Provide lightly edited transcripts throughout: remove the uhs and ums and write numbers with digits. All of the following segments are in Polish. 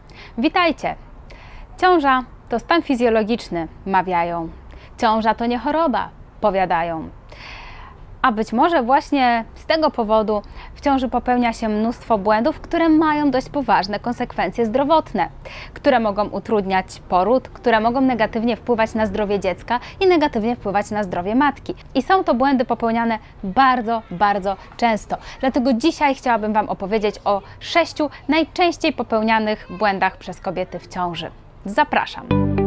Witajcie! Ciąża to stan fizjologiczny, mawiają. Ciąża to nie choroba, powiadają. A być może właśnie z tego powodu w ciąży popełnia się mnóstwo błędów, które mają dość poważne konsekwencje zdrowotne, które mogą utrudniać poród, które mogą negatywnie wpływać na zdrowie dziecka i negatywnie wpływać na zdrowie matki. I są to błędy popełniane bardzo często. Dlatego dzisiaj chciałabym Wam opowiedzieć o 6 najczęściej popełnianych błędach przez kobiety w ciąży. Zapraszam!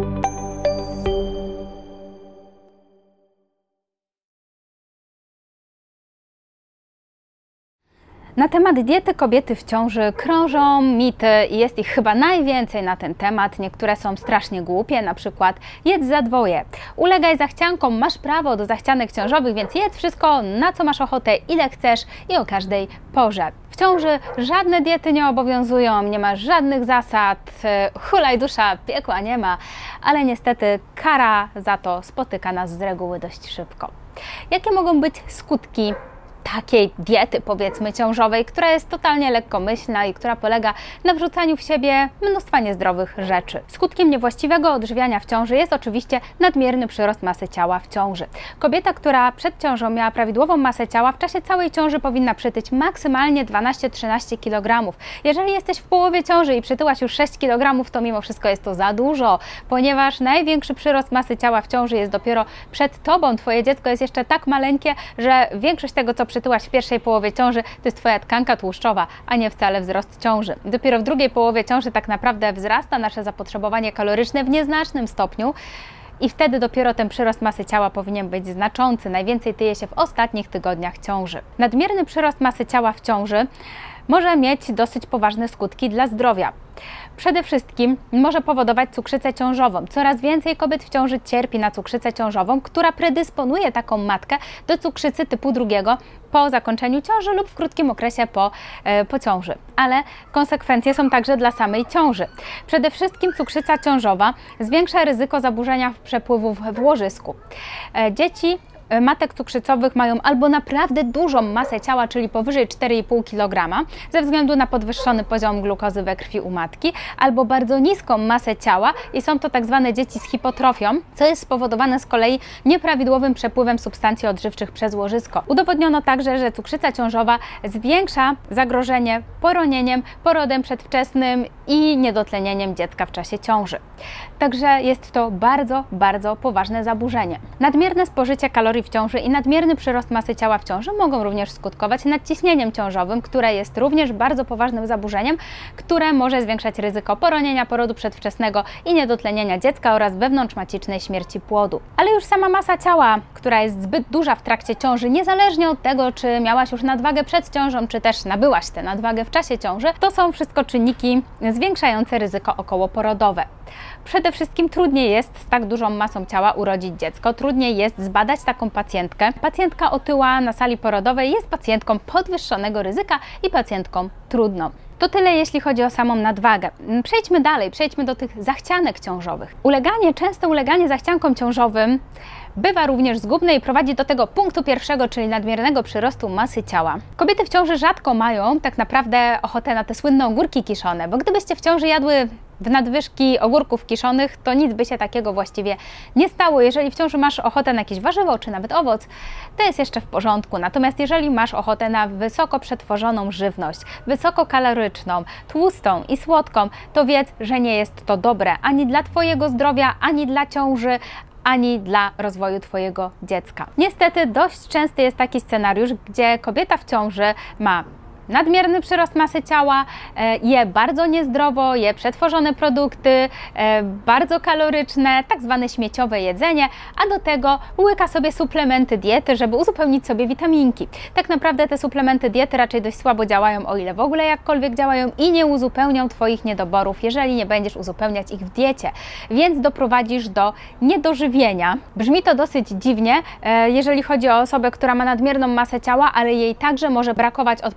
Na temat diety kobiety w ciąży krążą mity i jest ich chyba najwięcej na ten temat. Niektóre są strasznie głupie, na przykład jedz za dwoje, ulegaj zachciankom, masz prawo do zachcianek ciążowych, więc jedz wszystko, na co masz ochotę, ile chcesz i o każdej porze. W ciąży żadne diety nie obowiązują, nie ma żadnych zasad, hulaj dusza, piekła nie ma, ale niestety kara za to spotyka nas z reguły dość szybko. Jakie mogą być skutki takiej diety, powiedzmy, ciążowej, która jest totalnie lekkomyślna i która polega na wrzucaniu w siebie mnóstwa niezdrowych rzeczy. Skutkiem niewłaściwego odżywiania w ciąży jest oczywiście nadmierny przyrost masy ciała w ciąży. Kobieta, która przed ciążą miała prawidłową masę ciała, w czasie całej ciąży powinna przytyć maksymalnie 12-13 kg. Jeżeli jesteś w połowie ciąży i przytyłaś już 6 kg, to mimo wszystko jest to za dużo, ponieważ największy przyrost masy ciała w ciąży jest dopiero przed Tobą. Twoje dziecko jest jeszcze tak maleńkie, że większość tego, co przytyłaś w pierwszej połowie ciąży, to jest Twoja tkanka tłuszczowa, a nie wcale wzrost ciąży. Dopiero w drugiej połowie ciąży tak naprawdę wzrasta nasze zapotrzebowanie kaloryczne w nieznacznym stopniu i wtedy dopiero ten przyrost masy ciała powinien być znaczący. Najwięcej tyje się w ostatnich tygodniach ciąży. Nadmierny przyrost masy ciała w ciąży może mieć dosyć poważne skutki dla zdrowia. Przede wszystkim może powodować cukrzycę ciążową. Coraz więcej kobiet w ciąży cierpi na cukrzycę ciążową, która predysponuje taką matkę do cukrzycy typu 2 po zakończeniu ciąży lub w krótkim okresie po ciąży. Ale konsekwencje są także dla samej ciąży. Przede wszystkim cukrzyca ciążowa zwiększa ryzyko zaburzenia przepływów w łożysku. Dzieci matek cukrzycowych mają albo naprawdę dużą masę ciała, czyli powyżej 4,5 kg, ze względu na podwyższony poziom glukozy we krwi u matki, albo bardzo niską masę ciała i są to tak zwane dzieci z hipotrofią, co jest spowodowane z kolei nieprawidłowym przepływem substancji odżywczych przez łożysko. Udowodniono także, że cukrzyca ciążowa zwiększa zagrożenie poronieniem, porodem przedwczesnym i niedotlenieniem dziecka w czasie ciąży. Także jest to bardzo poważne zaburzenie. Nadmierne spożycie kalorii w ciąży i nadmierny przyrost masy ciała w ciąży mogą również skutkować nadciśnieniem ciążowym, które jest również bardzo poważnym zaburzeniem, które może zwiększać ryzyko poronienia, porodu przedwczesnego i niedotlenienia dziecka oraz wewnątrzmacicznej śmierci płodu. Ale już sama masa ciała, która jest zbyt duża w trakcie ciąży, niezależnie od tego, czy miałaś już nadwagę przed ciążą, czy też nabyłaś tę nadwagę w czasie ciąży, to są wszystko czynniki zwiększające ryzyko okołoporodowe. Przede wszystkim trudniej jest z tak dużą masą ciała urodzić dziecko, trudniej jest zbadać taką pacjentkę. Pacjentka otyła na sali porodowej jest pacjentką podwyższonego ryzyka i pacjentką trudną. To tyle, jeśli chodzi o samą nadwagę. Przejdźmy dalej, przejdźmy do tych zachcianek ciążowych. Częste uleganie zachciankom ciążowym bywa również zgubne i prowadzi do tego punktu pierwszego, czyli nadmiernego przyrostu masy ciała. Kobiety w ciąży rzadko mają tak naprawdę ochotę na te słynne ogórki kiszone, bo gdybyście w ciąży jadły w nadwyżki ogórków kiszonych, to nic by się takiego właściwie nie stało. Jeżeli w ciąży masz ochotę na jakieś warzywo czy nawet owoc, to jest jeszcze w porządku. Natomiast jeżeli masz ochotę na wysoko przetworzoną żywność, wysokokaloryczną, tłustą i słodką, to wiedz, że nie jest to dobre ani dla Twojego zdrowia, ani dla ciąży, ani dla rozwoju Twojego dziecka. Niestety dość częsty jest taki scenariusz, gdzie kobieta w ciąży ma nadmierny przyrost masy ciała, je bardzo niezdrowo, je przetworzone produkty, bardzo kaloryczne, tak zwane śmieciowe jedzenie, a do tego łyka sobie suplementy diety, żeby uzupełnić sobie witaminki. Tak naprawdę te suplementy diety raczej dość słabo działają, o ile w ogóle jakkolwiek działają i nie uzupełnią Twoich niedoborów, jeżeli nie będziesz uzupełniać ich w diecie, więc doprowadzisz do niedożywienia. Brzmi to dosyć dziwnie, jeżeli chodzi o osobę, która ma nadmierną masę ciała, ale jej także może brakować odpowiednich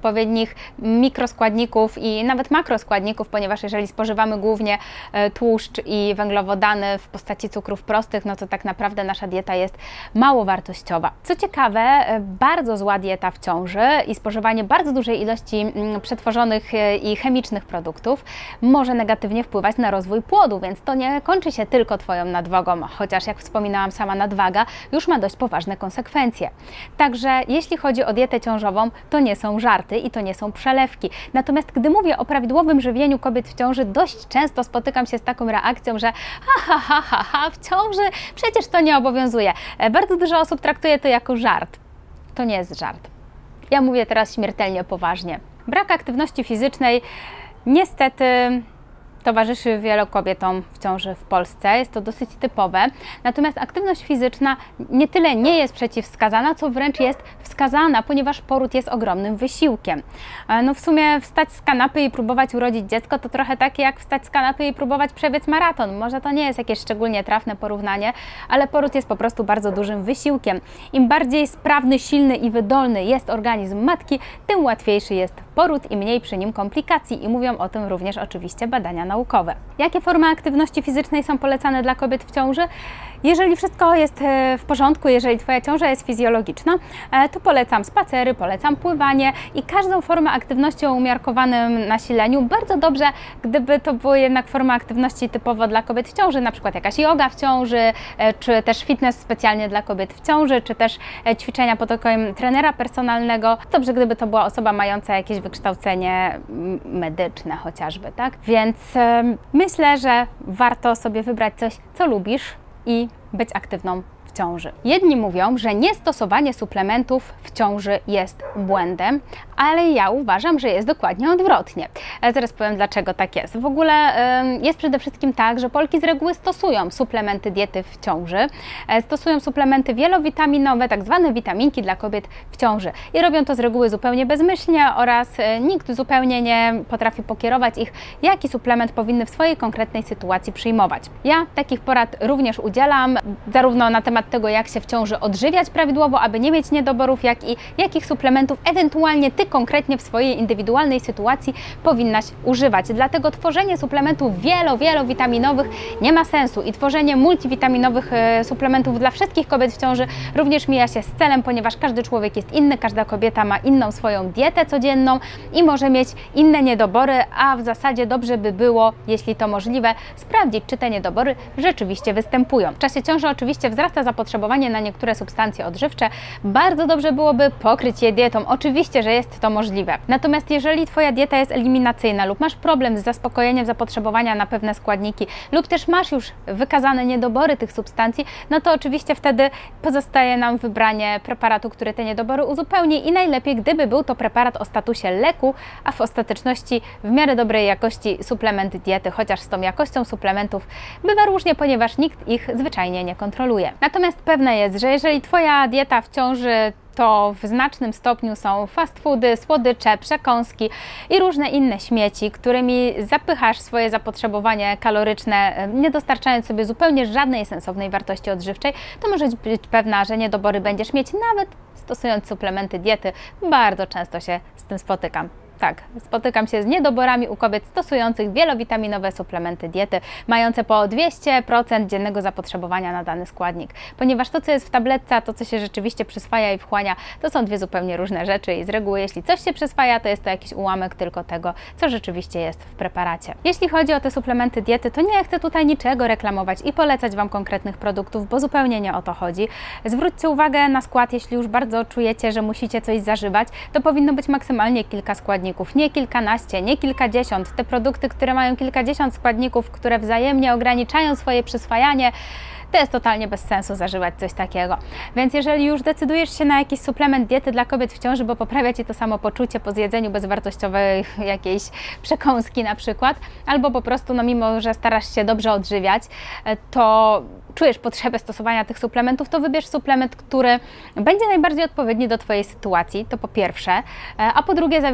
wszystkich mikroskładników i nawet makroskładników, ponieważ jeżeli spożywamy głównie tłuszcz i węglowodany w postaci cukrów prostych, no to tak naprawdę nasza dieta jest mało wartościowa. Co ciekawe, bardzo zła dieta w ciąży i spożywanie bardzo dużej ilości przetworzonych i chemicznych produktów może negatywnie wpływać na rozwój płodu, więc to nie kończy się tylko Twoją nadwagą, chociaż jak wspominałam, sama nadwaga już ma dość poważne konsekwencje. Także jeśli chodzi o dietę ciążową, to nie są żarty i to nie są przelewki. Natomiast gdy mówię o prawidłowym żywieniu kobiet w ciąży, dość często spotykam się z taką reakcją, że w ciąży przecież to nie obowiązuje. Bardzo dużo osób traktuje to jako żart. To nie jest żart. Ja mówię teraz śmiertelnie poważnie. Brak aktywności fizycznej niestety towarzyszy wielu kobietom w ciąży w Polsce. Jest to dosyć typowe. Natomiast aktywność fizyczna nie tyle nie jest przeciwwskazana, co wręcz jest wskazana, ponieważ poród jest ogromnym wysiłkiem. No w sumie wstać z kanapy i próbować urodzić dziecko to trochę takie jak wstać z kanapy i próbować przebiec maraton. Może to nie jest jakieś szczególnie trafne porównanie, ale poród jest po prostu bardzo dużym wysiłkiem. Im bardziej sprawny, silny i wydolny jest organizm matki, tym łatwiejszy jest poród i mniej przy nim komplikacji. I mówią o tym również oczywiście badania naukowe. Jakie formy aktywności fizycznej są polecane dla kobiet w ciąży? Jeżeli wszystko jest w porządku, jeżeli Twoja ciąża jest fizjologiczna, to polecam spacery, polecam pływanie i każdą formę aktywności o umiarkowanym nasileniu. Bardzo dobrze, gdyby to były jednak formy aktywności typowo dla kobiet w ciąży, na przykład jakaś joga w ciąży, czy też fitness specjalnie dla kobiet w ciąży, czy też ćwiczenia pod okiem trenera personalnego. Dobrze, gdyby to była osoba mająca jakieś wykształcenie medyczne chociażby, tak? Więc myślę, że warto sobie wybrać coś, co lubisz i być aktywną w ciąży. Jedni mówią, że niestosowanie suplementów w ciąży jest błędem, ale ja uważam, że jest dokładnie odwrotnie. Zaraz powiem, dlaczego tak jest. W ogóle jest przede wszystkim tak, że Polki z reguły stosują suplementy diety w ciąży, stosują suplementy wielowitaminowe, tak zwane witaminki dla kobiet w ciąży i robią to z reguły zupełnie bezmyślnie oraz nikt zupełnie nie potrafi pokierować ich, jaki suplement powinny w swojej konkretnej sytuacji przyjmować. Ja takich porad również udzielam, zarówno na temat tego, jak się w ciąży odżywiać prawidłowo, aby nie mieć niedoborów, jak i jakich suplementów ewentualnie Ty konkretnie w swojej indywidualnej sytuacji powinnaś używać. Dlatego tworzenie suplementów wielowitaminowych nie ma sensu i tworzenie multivitaminowych suplementów dla wszystkich kobiet w ciąży również mija się z celem, ponieważ każdy człowiek jest inny, każda kobieta ma inną swoją dietę codzienną i może mieć inne niedobory, a w zasadzie dobrze by było, jeśli to możliwe, sprawdzić, czy te niedobory rzeczywiście występują. W czasie ciąży oczywiście wzrasta zapotrzebowanie na niektóre substancje odżywcze. Bardzo dobrze byłoby pokryć je dietą. Oczywiście, że jest to możliwe. Natomiast jeżeli Twoja dieta jest eliminacyjna lub masz problem z zaspokojeniem zapotrzebowania na pewne składniki lub też masz już wykazane niedobory tych substancji, no to oczywiście wtedy pozostaje nam wybranie preparatu, który te niedobory uzupełni i najlepiej, gdyby był to preparat o statusie leku, a w ostateczności w miarę dobrej jakości suplement diety, chociaż z tą jakością suplementów bywa różnie, ponieważ nikt ich zwyczajnie nie kontroluje. Natomiast pewne jest, że jeżeli Twoja dieta w ciąży to w znacznym stopniu są fast foody, słodycze, przekąski i różne inne śmieci, którymi zapychasz swoje zapotrzebowanie kaloryczne, nie dostarczając sobie zupełnie żadnej sensownej wartości odżywczej, to możesz być pewna, że niedobory będziesz mieć nawet stosując suplementy diety. Bardzo często się z tym spotykam. Tak, spotykam się z niedoborami u kobiet stosujących wielowitaminowe suplementy diety, mające po 200% dziennego zapotrzebowania na dany składnik. Ponieważ to, co jest w tabletce, a to, co się rzeczywiście przyswaja i wchłania, to są dwie zupełnie różne rzeczy i z reguły, jeśli coś się przyswaja, to jest to jakiś ułamek tylko tego, co rzeczywiście jest w preparacie. Jeśli chodzi o te suplementy diety, to nie chcę tutaj niczego reklamować i polecać Wam konkretnych produktów, bo zupełnie nie o to chodzi. Zwróćcie uwagę na skład, jeśli już bardzo czujecie, że musicie coś zażywać, to powinno być maksymalnie kilka składników. Nie kilkanaście, nie kilkadziesiąt. Te produkty, które mają kilkadziesiąt składników, które wzajemnie ograniczają swoje przyswajanie, to jest totalnie bez sensu zażywać coś takiego. Więc jeżeli już decydujesz się na jakiś suplement diety dla kobiet w ciąży, bo poprawia Ci to samopoczucie po zjedzeniu bezwartościowej jakiejś przekąski na przykład, albo po prostu, no mimo że starasz się dobrze odżywiać, to czujesz potrzebę stosowania tych suplementów, to wybierz suplement, który będzie najbardziej odpowiedni do Twojej sytuacji, to po pierwsze, a po drugie zawiera maksymalnie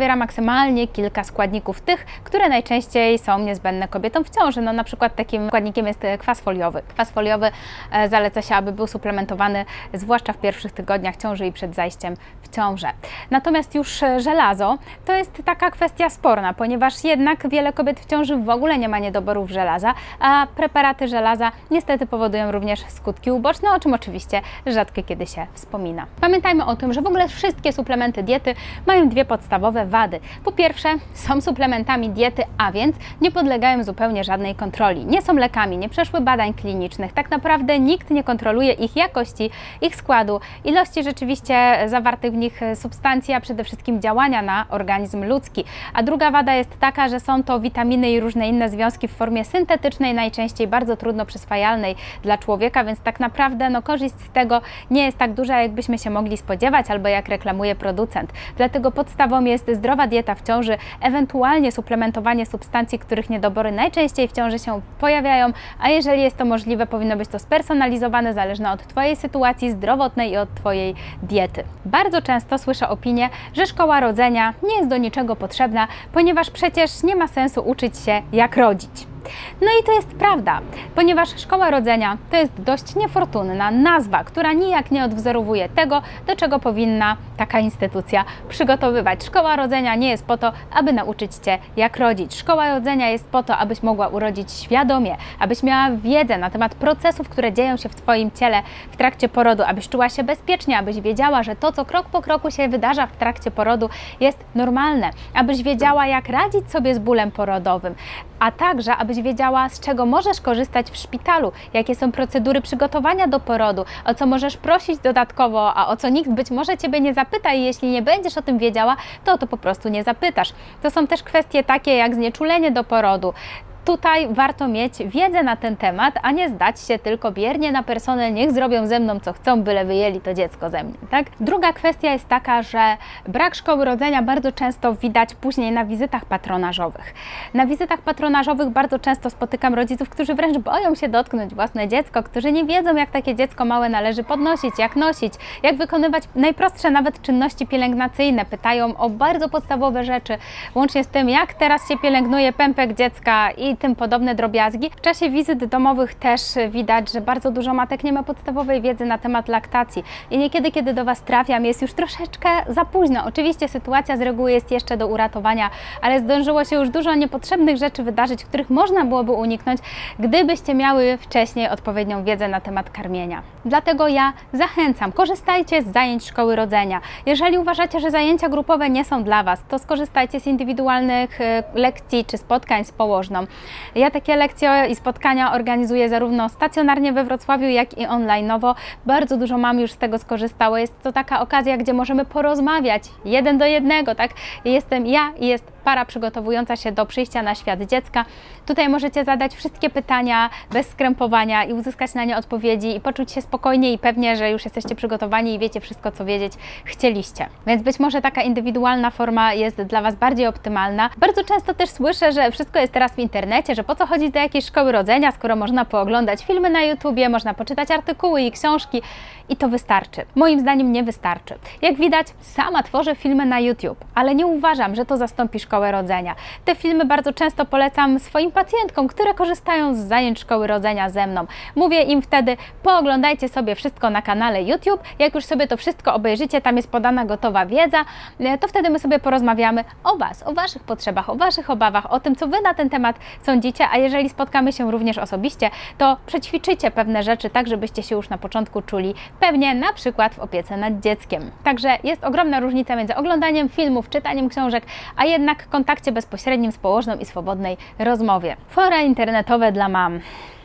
minimalnie kilka składników tych, które najczęściej są niezbędne kobietom w ciąży. No, na przykład takim składnikiem jest kwas foliowy. Kwas foliowy zaleca się, aby był suplementowany zwłaszcza w pierwszych tygodniach ciąży i przed zajściem w ciążę. Natomiast już żelazo to jest taka kwestia sporna, ponieważ jednak wiele kobiet w ciąży w ogóle nie ma niedoborów żelaza, a preparaty żelaza niestety powodują również skutki uboczne, o czym oczywiście rzadko kiedy się wspomina. Pamiętajmy o tym, że w ogóle wszystkie suplementy diety mają dwie podstawowe wady. Po pierwsze, są suplementami diety, a więc nie podlegają zupełnie żadnej kontroli. Nie są lekami, nie przeszły badań klinicznych. Tak naprawdę nikt nie kontroluje ich jakości, ich składu, ilości rzeczywiście zawartych w nich substancji, a przede wszystkim działania na organizm ludzki. A druga wada jest taka, że są to witaminy i różne inne związki w formie syntetycznej, najczęściej bardzo trudno przyswajalnej dla człowieka, więc tak naprawdę korzyść z tego nie jest tak duża, jakbyśmy się mogli spodziewać, albo jak reklamuje producent. Dlatego podstawą jest zdrowa dieta w ciąży, ewentualnie suplementowanie substancji, których niedobory najczęściej w ciąży się pojawiają, a jeżeli jest to możliwe, powinno być to spersonalizowane, zależne od Twojej sytuacji zdrowotnej i od Twojej diety. Bardzo często słyszę opinię, że szkoła rodzenia nie jest do niczego potrzebna, ponieważ przecież nie ma sensu uczyć się, jak rodzić. No i to jest prawda, ponieważ szkoła rodzenia to jest dość niefortunna nazwa, która nijak nie odwzorowuje tego, do czego powinna taka instytucja przygotowywać. Szkoła rodzenia nie jest po to, aby nauczyć Cię, jak rodzić. Szkoła rodzenia jest po to, abyś mogła urodzić świadomie, abyś miała wiedzę na temat procesów, które dzieją się w Twoim ciele w trakcie porodu, abyś czuła się bezpiecznie, abyś wiedziała, że to, co krok po kroku się wydarza w trakcie porodu, jest normalne, abyś wiedziała, jak radzić sobie z bólem porodowym, a także abyś wiedziała, z czego możesz korzystać w szpitalu, jakie są procedury przygotowania do porodu, o co możesz prosić dodatkowo, a o co nikt być może Ciebie nie zapyta i jeśli nie będziesz o tym wiedziała, to o to po prostu nie zapytasz. To są też kwestie takie jak znieczulenie do porodu. Tutaj warto mieć wiedzę na ten temat, a nie zdać się tylko biernie na personel, niech zrobią ze mną co chcą, byle wyjęli to dziecko ze mnie, tak? Druga kwestia jest taka, że brak szkoły rodzenia bardzo często widać później na wizytach patronażowych. Na wizytach patronażowych bardzo często spotykam rodziców, którzy wręcz boją się dotknąć własne dziecko, którzy nie wiedzą, jak takie dziecko małe należy podnosić, jak nosić, jak wykonywać najprostsze nawet czynności pielęgnacyjne. Pytają o bardzo podstawowe rzeczy, łącznie z tym, jak teraz się pielęgnuje pępek dziecka i tym podobne drobiazgi. W czasie wizyt domowych też widać, że bardzo dużo matek nie ma podstawowej wiedzy na temat laktacji i niekiedy, kiedy do Was trafiam, jest już troszeczkę za późno. Oczywiście sytuacja z reguły jest jeszcze do uratowania, ale zdążyło się już dużo niepotrzebnych rzeczy wydarzyć, których można byłoby uniknąć, gdybyście miały wcześniej odpowiednią wiedzę na temat karmienia. Dlatego ja zachęcam, korzystajcie z zajęć szkoły rodzenia. Jeżeli uważacie, że zajęcia grupowe nie są dla Was, to skorzystajcie z indywidualnych lekcji czy spotkań z położną. Ja takie lekcje i spotkania organizuję zarówno stacjonarnie we Wrocławiu, jak i online'owo. Bardzo dużo mam już z tego skorzystało. Jest to taka okazja, gdzie możemy porozmawiać 1 do 1, tak? Jestem ja i jest para przygotowująca się do przyjścia na świat dziecka. Tutaj możecie zadać wszystkie pytania bez skrępowania i uzyskać na nie odpowiedzi i poczuć się spokojnie i pewnie, że już jesteście przygotowani i wiecie wszystko, co wiedzieć chcieliście. Więc być może taka indywidualna forma jest dla Was bardziej optymalna. Bardzo często też słyszę, że wszystko jest teraz w internecie, że po co chodzić do jakiejś szkoły rodzenia, skoro można pooglądać filmy na YouTubie, można poczytać artykuły i książki i to wystarczy. Moim zdaniem nie wystarczy. Jak widać, sama tworzę filmy na YouTube, ale nie uważam, że to zastąpi szkołę rodzenia. Te filmy bardzo często polecam swoim pacjentkom, które korzystają z zajęć szkoły rodzenia ze mną. Mówię im wtedy, pooglądajcie sobie wszystko na kanale YouTube, jak już sobie to wszystko obejrzycie, tam jest podana gotowa wiedza, to wtedy my sobie porozmawiamy o Was, o Waszych potrzebach, o Waszych obawach, o tym, co Wy na ten temat sądzicie, a jeżeli spotkamy się również osobiście, to przećwiczycie pewne rzeczy tak, żebyście się już na początku czuli pewnie, na przykład w opiece nad dzieckiem. Także jest ogromna różnica między oglądaniem filmów, czytaniem książek, a jednak kontakcie bezpośrednim z położną i swobodnej rozmowie. Fora internetowe dla mam.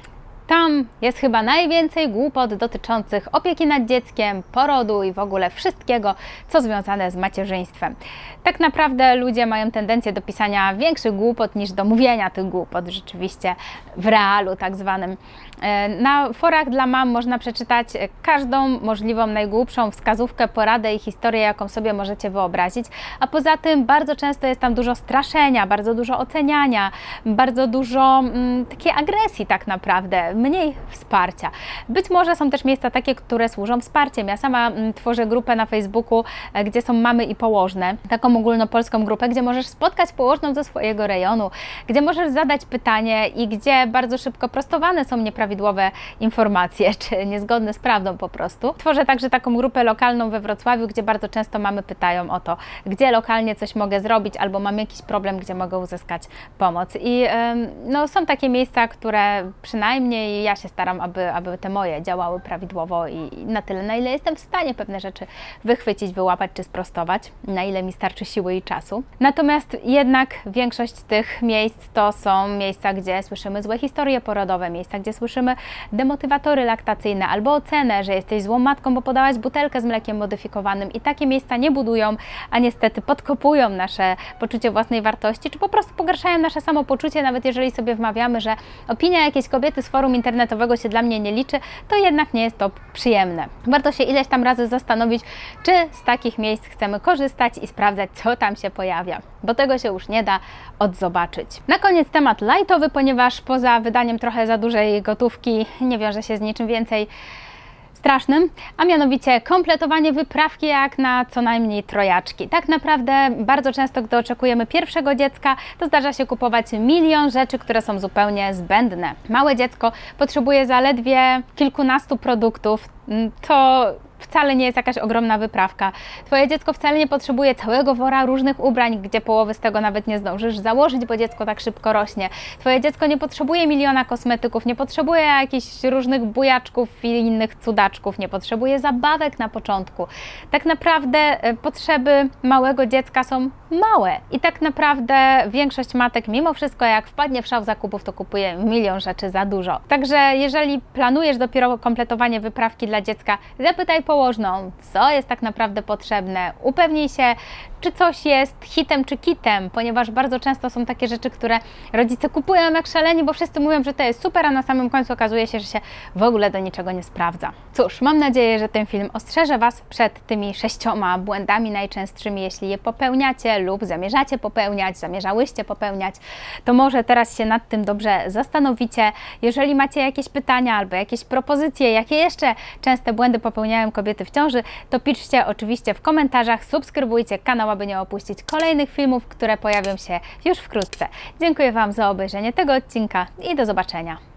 Tam jest chyba najwięcej głupot dotyczących opieki nad dzieckiem, porodu i w ogóle wszystkiego, co związane z macierzyństwem. Tak naprawdę ludzie mają tendencję do pisania większych głupot niż do mówienia tych głupot rzeczywiście w realu tak zwanym. Na forach dla mam można przeczytać każdą możliwą najgłupszą wskazówkę, poradę i historię, jaką sobie możecie wyobrazić, a poza tym bardzo często jest tam dużo straszenia, bardzo dużo oceniania, bardzo dużo takiej agresji tak naprawdę. mniej wsparcia. Być może są też miejsca takie, które służą wsparciem. Ja sama tworzę grupę na Facebooku, gdzie są mamy i położne, taką ogólnopolską grupę, gdzie możesz spotkać położną ze swojego rejonu, gdzie możesz zadać pytanie i gdzie bardzo szybko prostowane są nieprawidłowe informacje, czy niezgodne z prawdą po prostu. Tworzę także taką grupę lokalną we Wrocławiu, gdzie bardzo często mamy pytają o to, gdzie lokalnie coś mogę zrobić, albo mam jakiś problem, gdzie mogę uzyskać pomoc. I no, są takie miejsca, które przynajmniej ja się staram, aby te moje działały prawidłowo i na tyle, na ile jestem w stanie pewne rzeczy wychwycić, wyłapać czy sprostować, na ile mi starczy siły i czasu. Natomiast jednak większość tych miejsc to są miejsca, gdzie słyszymy złe historie porodowe, miejsca, gdzie słyszymy demotywatory laktacyjne albo ocenę, że jesteś złą matką, bo podałaś butelkę z mlekiem modyfikowanym i takie miejsca nie budują, a niestety podkopują nasze poczucie własnej wartości, czy po prostu pogarszają nasze samopoczucie, nawet jeżeli sobie wmawiamy, że opinia jakiejś kobiety z forum internetowego się dla mnie nie liczy, to jednak nie jest to przyjemne. Warto się ileś tam razy zastanowić, czy z takich miejsc chcemy korzystać i sprawdzać, co tam się pojawia, bo tego się już nie da odzobaczyć. Na koniec temat lightowy, ponieważ poza wydaniem trochę za dużej gotówki nie wiąże się z niczym więcej strasznym, a mianowicie kompletowanie wyprawki jak na co najmniej trojaczki. Tak naprawdę bardzo często, gdy oczekujemy pierwszego dziecka, to zdarza się kupować milion rzeczy, które są zupełnie zbędne. Małe dziecko potrzebuje zaledwie kilkunastu produktów, to wcale nie jest jakaś ogromna wyprawka. Twoje dziecko wcale nie potrzebuje całego wora różnych ubrań, gdzie połowy z tego nawet nie zdążysz założyć, bo dziecko tak szybko rośnie. Twoje dziecko nie potrzebuje miliona kosmetyków, nie potrzebuje jakichś różnych bujaczków i innych cudaczków, nie potrzebuje zabawek na początku. Tak naprawdę potrzeby małego dziecka są małe i tak naprawdę większość matek mimo wszystko, jak wpadnie w szał zakupów, to kupuje milion rzeczy za dużo. Także jeżeli planujesz dopiero kompletowanie wyprawki dla dziecka, zapytaj położną, co jest tak naprawdę potrzebne. Upewnij się, czy coś jest hitem czy kitem, ponieważ bardzo często są takie rzeczy, które rodzice kupują jak szaleni, bo wszyscy mówią, że to jest super, a na samym końcu okazuje się, że się w ogóle do niczego nie sprawdza. Cóż, mam nadzieję, że ten film ostrzeże Was przed tymi 6 błędami najczęstszymi, jeśli je popełniacie lub zamierzacie popełniać, zamierzałyście popełniać, to może teraz się nad tym dobrze zastanowicie. Jeżeli macie jakieś pytania albo jakieś propozycje, jakie jeszcze częste błędy popełniają kobiety w ciąży, to piszcie oczywiście w komentarzach, subskrybujcie kanał, aby nie opuścić kolejnych filmów, które pojawią się już wkrótce. Dziękuję Wam za obejrzenie tego odcinka i do zobaczenia.